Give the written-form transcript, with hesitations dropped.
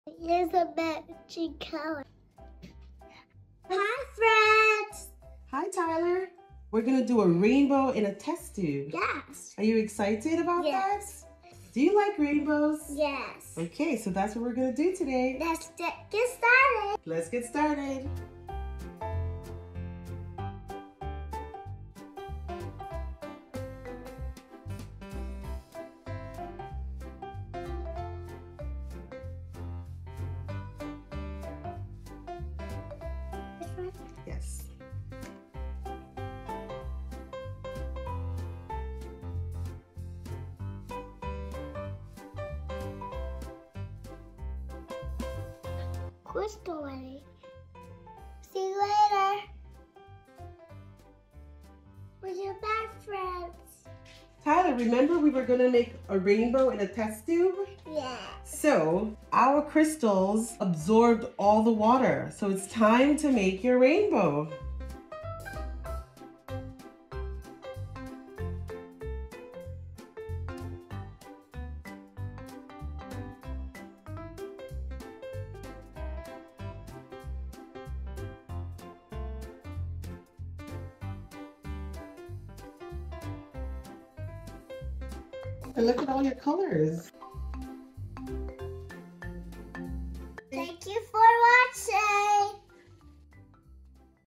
Here's a matching color. Hi, friends. Hi, Tyler. We're going to do a rainbow in a test tube. Yes. Are you excited about that? Do you like rainbows? Yes. Okay, so that's what we're going to do today. Let's get started. Let's get started. Yes. Crystal ready. See you later. We're your best friends. Tyler, remember we were going to make a rainbow in a test tube? Yes. So our crystals absorbed all the water. So it's time to make your rainbow. And look at all your colors.